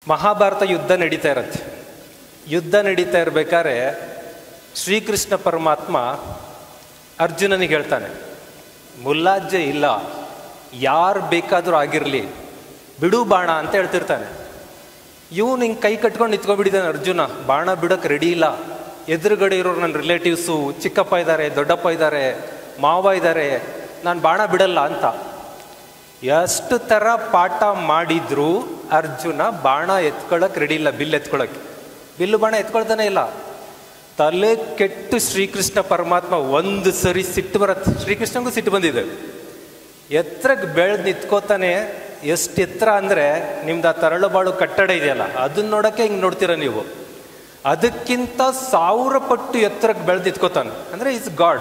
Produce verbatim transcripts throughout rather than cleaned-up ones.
ಮಹಾಭಾರತ ಯುದ್ಧ ನಡೀತಾ ಇರತ್ತೆ. ಯುದ್ಧ ನಡೀತಾ ಇರ್ಬೇಕಾದ್ರೆ ಶ್ರೀಕೃಷ್ಣ ಪರಮಾತ್ಮ ಅರ್ಜುನನಿಗೆ ಹೇಳ್ತಾನೆ, ಮುಲ್ಲಾಜ್ಜೆ ಇಲ್ಲ, ಯಾರು ಬೇಕಾದರೂ ಆಗಿರಲಿ ಬಿಡು ಬಾಣ ಅಂತ ಹೇಳ್ತಿರ್ತಾನೆ. ಇವನು ಹಿಂಗೆ ಕೈ ಕಟ್ಕೊಂಡು ನಿಂತ್ಕೊಂಡ್ಬಿಟ್ಟಿದ್ದಾನೆ ಅರ್ಜುನ, ಬಾಣ ಬಿಡೋಕ್ಕೆ ರೆಡಿ ಇಲ್ಲ. ಎದುರುಗಡೆ ಇರೋರು ನನ್ನ ರಿಲೇಟಿವ್ಸು, ಚಿಕ್ಕಪ್ಪ ಇದ್ದಾರೆ, ದೊಡ್ಡಪ್ಪ ಇದ್ದಾರೆ, ಮಾವ ಇದ್ದಾರೆ, ನಾನು ಬಾಣ ಬಿಡಲ್ಲ ಅಂತ. ಎಷ್ಟು ಥರ ಪಾಠ ಮಾಡಿದ್ರು ಅರ್ಜುನ ಬಾಣ ಎತ್ಕೊಳ್ಳೋಕೆ ರೆಡಿ ಇಲ್ಲ, ಬಿಲ್ ಎತ್ಕೊಳ್ಳೋಕ್ಕೆ. ಬಿಲ್ಲು ಬಾಣ ಎತ್ಕೊಳ್ತಾನೆ ಇಲ್ಲ. ತಲೆ ಕೆಟ್ಟು ಶ್ರೀಕೃಷ್ಣ ಪರಮಾತ್ಮ ಒಂದು ಸರಿ ಸಿಟ್ಟು ಬರತ್ತೆ. ಶ್ರೀಕೃಷ್ಣಂಗೂ ಸಿಟ್ಟು ಬಂದಿದೆ. ಎತ್ತರಕ್ಕೆ ಬೆಳೆದು ನಿಂತ್ಕೋತಾನೆ. ಎಷ್ಟು ಎತ್ತರ ಅಂದರೆ ನಿಮ್ದು ಆ ತರಳುಬಾಳು ಕಟ್ಟಡ ಇದೆಯಲ್ಲ, ಅದನ್ನ ನೋಡೋಕ್ಕೆ ಹಿಂಗೆ ನೋಡ್ತೀರ ನೀವು. ಅದಕ್ಕಿಂತ ಸಾವಿರ ಪಟ್ಟು ಎತ್ತರಕ್ಕೆ ಬೆಳೆದು ನಿಂತ್ಕೋತಾನೆ. ಅಂದರೆ ಇಸ್ ಗಾಡ್.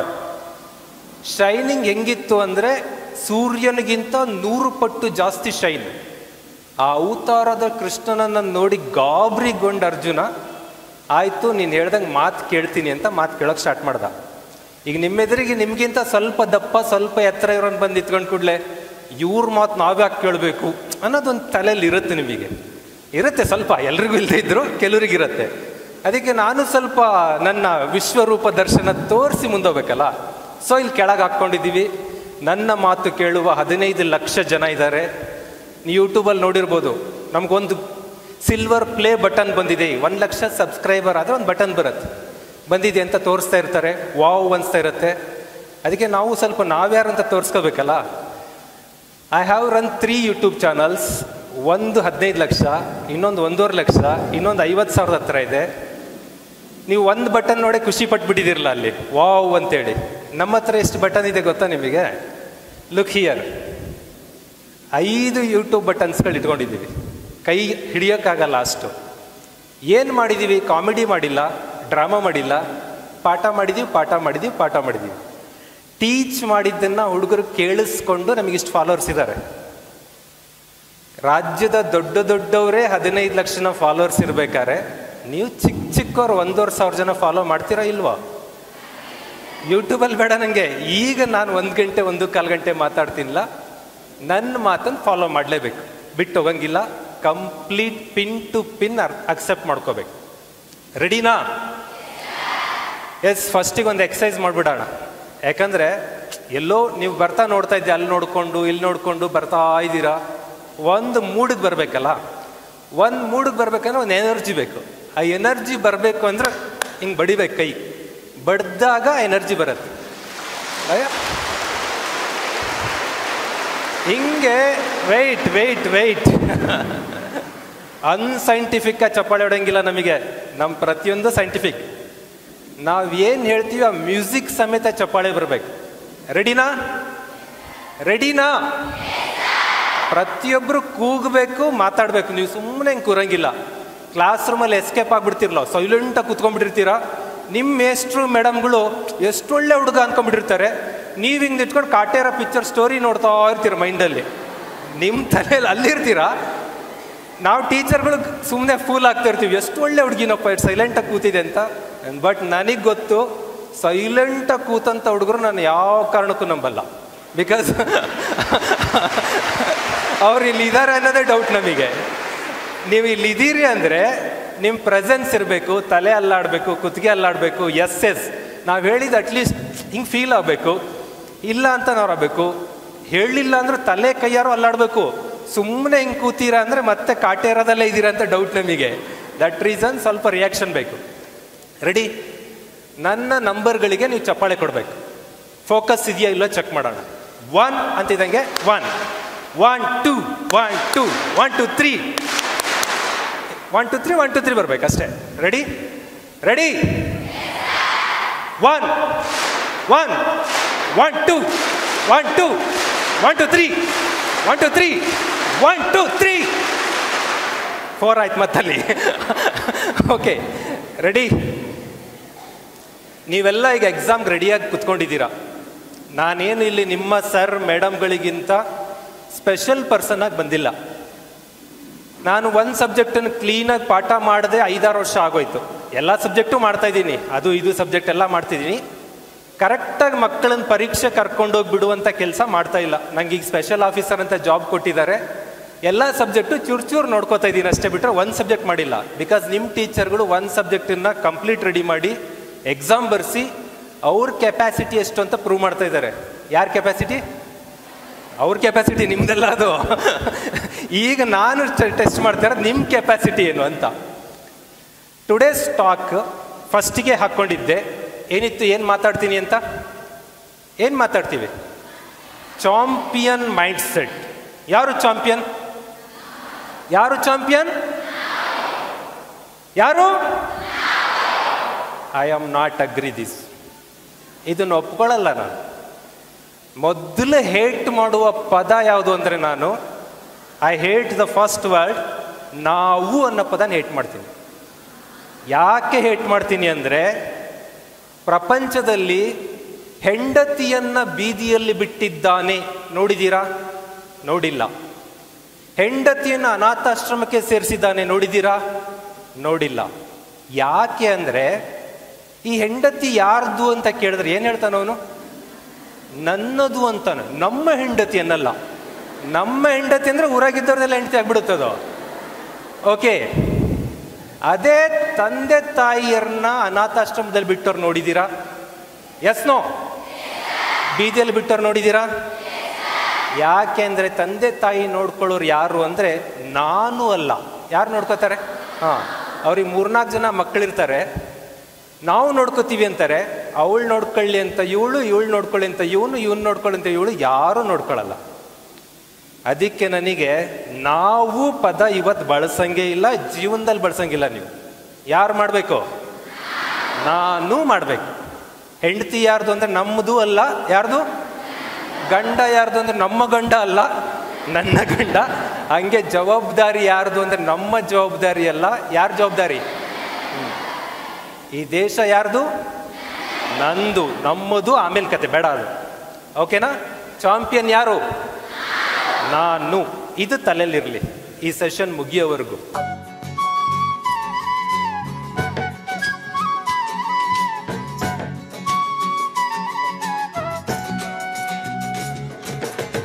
ಶೈನಿಂಗ್ ಹೆಂಗಿತ್ತು ಅಂದರೆ ಸೂರ್ಯನಿಗಿಂತ ನೂರು ಪಟ್ಟು ಜಾಸ್ತಿ ಶೈನ್. ಆ ಅವತಾರದ ಕೃಷ್ಣನನ್ನು ನೋಡಿ ಗಾಬರಿಗೊಂಡ ಅರ್ಜುನ, ಆಯಿತು ನೀನು ಹೇಳ್ದಂಗೆ ಮಾತು ಕೇಳ್ತೀನಿ ಅಂತ ಮಾತು ಕೇಳೋಕ್ಕೆ ಸ್ಟಾರ್ಟ್ ಮಾಡ್ದ. ಈಗ ನಿಮ್ಮೆದುರಿಗೆ ನಿಮಗಿಂತ ಸ್ವಲ್ಪ ದಪ್ಪ ಸ್ವಲ್ಪ ಎತ್ತರ ಇರೋನು ಬಂದು ನಿಂತ್ಕೊಂಡು ಕೂಡಲೇ ಇವ್ರ ಮಾತು ನಾವ್ಯಾಕೆ ಕೇಳಬೇಕು ಅನ್ನೋದೊಂದು ತಲೆಯಲ್ಲಿ ಇರುತ್ತೆ. ನಿಮಗೆ ಇರುತ್ತೆ ಸ್ವಲ್ಪ, ಎಲ್ರಿಗೂ ಇಲ್ಲದೆ ಇದ್ರು ಕೆಲವರಿಗಿರುತ್ತೆ. ಅದಕ್ಕೆ ನಾನು ಸ್ವಲ್ಪ ನನ್ನ ವಿಶ್ವರೂಪ ದರ್ಶನ ತೋರಿಸಿ ಮುಂದೋಗ್ಬೇಕಲ್ಲ. ಸೊ ಇಲ್ಲಿ ಕೆಳಗೆ ಹಾಕ್ಕೊಂಡಿದ್ದೀವಿ. ನನ್ನ ಮಾತು ಕೇಳುವ ಹದಿನೈದು ಲಕ್ಷ ಜನ ಇದ್ದಾರೆ. ನೀವು ಯೂಟ್ಯೂಬಲ್ಲಿ ನೋಡಿರ್ಬೋದು, ನಮಗೊಂದು ಸಿಲ್ವರ್ ಪ್ಲೇ ಬಟನ್ ಬಂದಿದೆ. ಒಂದು ಲಕ್ಷ ಸಬ್ಸ್ಕ್ರೈಬರ್ ಆದರೆ ಒಂದು ಬಟನ್ ಬರುತ್ತೆ, ಬಂದಿದೆ ಅಂತ ತೋರಿಸ್ತಾ ಇರ್ತಾರೆ, ವಾವ್ ಅನಿಸ್ತಾ ಇರುತ್ತೆ. ಅದಕ್ಕೆ ನಾವು ಸ್ವಲ್ಪ ನಾವ್ಯಾರಂತ ತೋರಿಸ್ಕೋಬೇಕಲ್ಲ. I have run three YouTube channels. ಒಂದು ಹದಿನೈದು ಲಕ್ಷ, ಇನ್ನೊಂದು ಒಂದೂವರೆ ಲಕ್ಷ, ಇನ್ನೊಂದು ಐವತ್ತು ಸಾವಿರದ ಹತ್ರ ಇದೆ. ನೀವು ಒಂದು ಬಟನ್ ನೋಡೇ ಖುಷಿ ಪಟ್ಬಿಟ್ಟಿದ್ದೀರಲ್ಲ ಅಲ್ಲಿ, ವಾವ್ ಅಂತೇಳಿ. ನಮ್ಮ ಹತ್ರ ಎಷ್ಟು ಬಟನ್ ಇದೆ ಗೊತ್ತಾ ನಿಮಗೆ? ಲುಕ್ ಹಿಯರ್, ಐದು ಯೂಟ್ಯೂಬ್ ಬಟನ್ಸ್ಗಳು ಇಟ್ಕೊಂಡಿದ್ದೀವಿ. ಕೈ ಹಿಡಿಯೋಕ್ಕಾಗಲ್ಲ ಅಷ್ಟು. ಏನು ಮಾಡಿದ್ದೀವಿ? ಕಾಮಿಡಿ ಮಾಡಿಲ್ಲ, ಡ್ರಾಮಾ ಮಾಡಿಲ್ಲ, ಪಾಠ ಮಾಡಿದ್ದೀವಿ ಪಾಠ ಮಾಡಿದ್ದೀವಿ ಪಾಠ ಮಾಡಿದ್ದೀವಿ ಟೀಚ್ ಮಾಡಿದ್ದನ್ನು ಹುಡುಗರು ಕೇಳಿಸ್ಕೊಂಡು ನಮಗಿಷ್ಟು ಫಾಲೋವರ್ಸ್ ಇದ್ದಾರೆ. ರಾಜ್ಯದ ದೊಡ್ಡ ದೊಡ್ಡವರೇ ಹದಿನೈದು ಲಕ್ಷನ ಫಾಲೋವರ್ಸ್ ಇರಬೇಕಾದ್ರೆ ನೀವು ಚಿಕ್ಕ ಚಿಕ್ಕವ್ರು ಒಂದೂವರೆ ಸಾವಿರ ಜನ ಫಾಲೋ ಮಾಡ್ತೀರಾ ಇಲ್ವಾ? ಯೂಟ್ಯೂಬಲ್ಲಿ ಬೇಡ ನನಗೆ. ಈಗ ನಾನು ಒಂದು ಗಂಟೆ ಒಂದು ಕಾಲು ಗಂಟೆ ಮಾತಾಡ್ತೀನಿಲ್ಲ, ನನ್ನ ಮಾತನ್ನು ಫಾಲೋ ಮಾಡಲೇಬೇಕು, ಬಿಟ್ಟು ಹೋಗಂಗಿಲ್ಲ. Complete pin to pin accept ಮಾಡ್ಕೋಬೇಕು. ರೆಡಿನಾ? ಎಸ್. ಫಸ್ಟಿಗೆ ಒಂದು ಎಕ್ಸಸೈಸ್ ಮಾಡಿಬಿಡೋಣ. ಯಾಕಂದರೆ ಎಲ್ಲೋ ನೀವು ಬರ್ತಾ ನೋಡ್ತಾ ಇದ್ದೆ, ಅಲ್ಲಿ ನೋಡಿಕೊಂಡು ಇಲ್ಲಿ ನೋಡಿಕೊಂಡು ಬರ್ತಾ ಇದ್ದೀರಾ. ಒಂದು ಮೂಡಿಗೆ ಬರಬೇಕಲ್ಲ. ಒಂದು ಮೂಡಿಗೆ ಬರಬೇಕಂದ್ರೆ ಒಂದು ಎನರ್ಜಿ ಬೇಕು. ಆ ಎನರ್ಜಿ ಬರಬೇಕು ಅಂದ್ರೆ ಹಿಂಗೆ ಬಡಿಬೇಕು, ಕೈ ಬಡ್ದಾಗ ಎನರ್ಜಿ ಬರುತ್ತೆ. ಹಿಂಗೆ ವೆಯ್ಟ್ ವೆಯ್ಟ್ ವೆಯ್ಟ್ ಅನ್ಸೈಂಟಿಫಿಕ್ಕಾಗಿ ಚಪ್ಪಾಳೆ ಹೊಡೋಂಗಿಲ್ಲ ನಮಗೆ. ನಮ್ಮ ಪ್ರತಿಯೊಂದು ಸೈಂಟಿಫಿಕ್. ನಾವೇನು ಹೇಳ್ತೀವಿ ಆ ಮ್ಯೂಸಿಕ್ ಸಮೇತ ಚಪ್ಪಾಳೆ ಬರಬೇಕು. ರೆಡಿನಾ? ರೆಡಿನಾ? ಪ್ರತಿಯೊಬ್ಬರು ಕೂಗಬೇಕು, ಮಾತಾಡಬೇಕು. ನೀವು ಸುಮ್ಮನೆ ಹಿಂಗೆ ಕೂರಂಗಿಲ್ಲ. ಕ್ಲಾಸ್ ರೂಮಲ್ಲಿ ಎಸ್ಕೇಪ್ ಆಗಿಬಿಡ್ತಿರಲ್ಲ, ಸೈಲೆಂಟಾಗಿ ಕೂತ್ಕೊಂಡ್ಬಿಟ್ಟಿರ್ತೀರ. ನಿಮ್ಮ ಮೇಸ್ಟ್ರು ಮೇಡಮ್ಗಳು ಎಷ್ಟು ಒಳ್ಳೆ ಹುಡುಗ ಅಂದ್ಕೊಂಡ್ಬಿಟ್ಟಿರ್ತಾರೆ. ನೀವು ಹಿಂಗೆ ನಿಂತ್ಕೊಂಡು ಕಾಟೇರ ಪಿಕ್ಚರ್ ಸ್ಟೋರಿ ನೋಡ್ತಾ ಇರ್ತೀರ ಮೈಂಡಲ್ಲಿ. ನಿಮ್ಮ ತಲೆಯಲ್ಲಿ ಅಲ್ಲಿರ್ತೀರ. ನಾವು ಟೀಚರ್ಗಳು ಸುಮ್ಮನೆ ಫೂಲ್ ಆಗ್ತಾ ಇರ್ತೀವಿ, ಎಷ್ಟು ಒಳ್ಳೆ ಹುಡುಗಿನಪ್ಪ ಎಷ್ಟು ಸೈಲೆಂಟಾಗಿ ಕೂತಿದೆ ಅಂತ. ಬಟ್ ನನಗೆ ಗೊತ್ತು, ಸೈಲೆಂಟಾಗಿ ಕೂತಂಥ ಹುಡುಗರು ನಾನು ಯಾವ ಕಾರಣಕ್ಕೂ ನಂಬಲ್ಲ. ಬಿಕಾಸ್ ಅವ್ರು ಇಲ್ಲಿ ಇದ್ದಾರೆ ಅನ್ನೋದೇ ಡೌಟ್ ನಮಗೆ. ನೀವು ಇಲ್ಲಿ ಇದ್ದೀರಿ ಅಂದರೆ ನಿಮ್ಮ ಪ್ರೆಸೆನ್ಸ್ ಇರಬೇಕು, ತಲೆ ಅಲ್ಲಾಡಬೇಕು, ಕುತ್ತಿಗೆ ಅಲ್ಲಾಡಬೇಕು. ಎಸ್ ಎಸ್ ನಾವು ಹೇಳಿದ್ದು ಅಟ್ಲೀಸ್ಟ್ ಹಿಂಗೆ ಫೀಲ್ ಆಗಬೇಕು. ಇಲ್ಲ ಅಂತ ನಾವು ಆಗಬೇಕು. ಹೇಳಲಿಲ್ಲ ಅಂದ್ರೆ ತಲೆ ಕೈಯಾರು ಅಲ್ಲಾಡಬೇಕು. ಸುಮ್ಮನೆ ಹಿಂಗೆ ಕೂತೀರಾ ಅಂದರೆ ಮತ್ತೆ ಕಾಟೇರದಲ್ಲೇ ಇದ್ದೀರಾ ಅಂತ ಡೌಟ್ ನಮಗೆ. ದಟ್ ರೀಸನ್ ಸ್ವಲ್ಪ ರಿಯಾಕ್ಷನ್ ಬೇಕು. ರೆಡಿ? ನನ್ನ ನಂಬರ್ಗಳಿಗೆ ನೀವು ಚಪ್ಪಾಳೆ ಕೊಡಬೇಕು. ಫೋಕಸ್ ಇದೆಯಾ ಇಲ್ಲೋ ಚೆಕ್ ಮಾಡೋಣ. ಒನ್ ಅಂತಿದ್ದಂಗೆ one one two one two one two three one two three one two three ಬರ್ಬೇಕಷ್ಟೇ. Ready? Ready? One one one two one two one two three one two three one two three four ಆಯ್ತು ಮತ್ತಲ್ಲಿ. Okay, ready? ನೀವೆಲ್ಲ ಈಗ ಎಕ್ಸಾಮ್ಗೆ ರೆಡಿಯಾಗಿ ಕುತ್ಕೊಂಡಿದ್ದೀರಾ. ನಾನೇನು ಇಲ್ಲಿ ನಿಮ್ಮ ಸರ್ ಮೇಡಮ್ಗಳಿಗಿಂತ ಸ್ಪೆಷಲ್ ಪರ್ಸನ್ ಆಗಿ ಬಂದಿಲ್ಲ. ನಾನು ಒಂದು ಸಬ್ಜೆಕ್ಟನ್ನು ಕ್ಲೀನಾಗಿ ಪಾಠ ಮಾಡದೆ ಐದಾರು ವರ್ಷ ಆಗೋಯ್ತು. ಎಲ್ಲ ಸಬ್ಜೆಕ್ಟು ಮಾಡ್ತಾಯಿದ್ದೀನಿ, ಅದು ಇದು ಸಬ್ಜೆಕ್ಟ್ ಎಲ್ಲ ಮಾಡ್ತಿದ್ದೀನಿ. ಕರೆಕ್ಟಾಗಿ ಮಕ್ಕಳನ್ನ ಪರೀಕ್ಷೆ ಕರ್ಕೊಂಡೋಗಿ ಬಿಡುವಂಥ ಕೆಲಸ ಮಾಡ್ತಾ ಇಲ್ಲ. ನನಗೆ ಈಗ ಸ್ಪೆಷಲ್ ಆಫೀಸರ್ ಅಂತ ಜಾಬ್ ಕೊಟ್ಟಿದ್ದಾರೆ. ಎಲ್ಲ ಸಬ್ಜೆಕ್ಟು ಚೂರು ಚೂರು ನೋಡ್ಕೋತಾ ಇದ್ದೀನಿ ಅಷ್ಟೇ, ಬಿಟ್ಟರೆ ಒಂದು ಸಬ್ಜೆಕ್ಟ್ ಮಾಡಿಲ್ಲ. ಬಿಕಾಸ್ ನಿಮ್ಮ ಟೀಚರ್ಗಳು ಒಂದು ಸಬ್ಜೆಕ್ಟನ್ನು ಕಂಪ್ಲೀಟ್ ರೆಡಿ ಮಾಡಿ ಎಕ್ಸಾಮ್ ಬರೆಸಿ ಅವ್ರ ಕೆಪಾಸಿಟಿ ಎಷ್ಟು ಅಂತ ಪ್ರೂವ್ ಮಾಡ್ತಾ ಇದ್ದಾರೆ. ಯಾರ ಕೆಪಾಸಿಟಿ? ಅವ್ರ ಕೆಪಾಸಿಟಿ, ನಿಮ್ದೆಲ್ಲ ಅದು. ಈಗ ನಾನು ಟೆಸ್ಟ್ ಮಾಡ್ತಾ ಇರೋದು ನಿಮ್ಮ ಕೆಪಾಸಿಟಿ ಏನು ಅಂತ. ಟುಡೇಸ್ ಟಾಕ್ ಫಸ್ಟಿಗೆ ಹಾಕ್ಕೊಂಡಿದ್ದೆ ಏನಿತ್ತು, ಏನು ಮಾತಾಡ್ತೀನಿ ಅಂತ. ಏನು ಮಾತಾಡ್ತೀವಿ? Champion mindset. ಯಾರು ಚಾಂಪಿಯನ್? ಯಾರು ಚಾಂಪಿಯನ್? ಯಾರು? I am not agree this. ಇದನ್ನು ಒಪ್ಕೊಳ್ಳಲ್ಲ ನಾನು. ಮೊದಲು ಹೇಟ್ ಮಾಡುವ ಪದ ಯಾವುದು ಅಂದರೆ ನಾನು I hate the first word, ನಾವು ಅನ್ನೋ ಪದನ ಹೇಟ್ ಮಾಡ್ತೀನಿ. ಯಾಕೆ ಹೇಟ್ ಮಾಡ್ತೀನಿ ಅಂದರೆ, ಪ್ರಪಂಚದಲ್ಲಿ ಹೆಂಡತಿಯನ್ನ ಬೀದಿಯಲ್ಲಿ ಬಿಟ್ಟಿದ್ದಾನೆ ನೋಡಿದ್ದೀರಾ? ನೋಡಿಲ್ಲ. ಹೆಂಡತಿಯನ್ನು ಅನಾಥಾಶ್ರಮಕ್ಕೆ ಸೇರಿಸಿದ್ದಾನೆ ನೋಡಿದ್ದೀರಾ? ನೋಡಿಲ್ಲ. ಯಾಕೆ ಅಂದರೆ, ಈ ಹೆಂಡತಿ ಯಾರ್ದು ಅಂತ ಕೇಳಿದ್ರೆ ಏನು ಹೇಳ್ತಾನೆ ಅವನು? ನನ್ನದು ಅಂತಾನೆ. ನಮ್ಮ ಹೆಂಡತಿ ಅನ್ನಲ್ಲ. ನಮ್ಮ ಹೆಂಡತಿ ಅಂದರೆ ಊರಾಗಿದ್ದವ್ರದೆಲ್ಲ ಹೆಂಡತಿ ಆಗ್ಬಿಡುತ್ತದೋ. ಓಕೆ, ಅದೇ ತಂದೆ ತಾಯಿಯರನ್ನ ಅನಾಥಾಶ್ರಮದಲ್ಲಿ ಬಿಟ್ಟವ್ರು ನೋಡಿದ್ದೀರಾ? Yes no? ಬೀದಿಯಲ್ಲಿ ಬಿಟ್ಟವ್ರು ನೋಡಿದ್ದೀರಾ? ಯಾಕೆ ಅಂದರೆ, ತಂದೆ ತಾಯಿ ನೋಡ್ಕೊಳ್ಳೋರು ಯಾರು ಅಂದರೆ ನಾನು ಅಲ್ಲ. ಯಾರು ನೋಡ್ಕೋತಾರೆ? ಹಾಂ, ಅವ್ರಿಗೆ ಮೂರ್ನಾಲ್ಕು ಜನ ಮಕ್ಕಳಿರ್ತಾರೆ. ನಾವು ನೋಡ್ಕೋತೀವಿ ಅಂತಾರೆ. ಅವಳು ನೋಡ್ಕೊಳ್ಳಿ ಅಂತ ಇವಳು, ಇವಳು ನೋಡ್ಕೊಳ್ಳಿ ಅಂತ ಇವನು, ಇವನು ನೋಡ್ಕೊಳ್ಳಿ ಅಂತ ಇವಳು, ಯಾರೂ ನೋಡ್ಕೊಳ್ಳಲ್ಲ. ಅದಕ್ಕೆ ನನಗೆ ನಾವು ಪದ ಇವತ್ತು ಬಳಸಂಗೇ ಇಲ್ಲ, ಜೀವನದಲ್ಲಿ ಬಳಸಂಗಿಲ್ಲ. ನೀವು ಯಾರು ಮಾಡಬೇಕು? ನಾನು ಮಾಡಬೇಕು. ಹೆಂಡತಿ ಯಾರ್ದು ಅಂದರೆ ನಮ್ಮದು ಅಲ್ಲ. ಯಾರ್ದು? ಗಂಡ ಯಾರ್ದು ಅಂದರೆ ನಮ್ಮ ಗಂಡ ಅಲ್ಲ, ನನ್ನ ಗಂಡ. ಹಂಗೆ ಜವಾಬ್ದಾರಿ ಯಾರ್ದು ಅಂದರೆ ನಮ್ಮ ಜವಾಬ್ದಾರಿ ಅಲ್ಲ. ಯಾರ ಜವಾಬ್ದಾರಿ? ಈ ದೇಶ ಯಾರ್ದು? ನಂದು, ನಮ್ಮದು. ಆಮೇಲೆ ಕತೆ ಬೇಡ ಅದು. ಓಕೆನಾ? ಚಾಂಪಿಯನ್ ಯಾರು? ನಾನು. ಇದು ತಲೆಯಲ್ಲಿರಲಿ ಈ ಸೆಷನ್ ಮುಗಿಯೋವರೆಗೂ.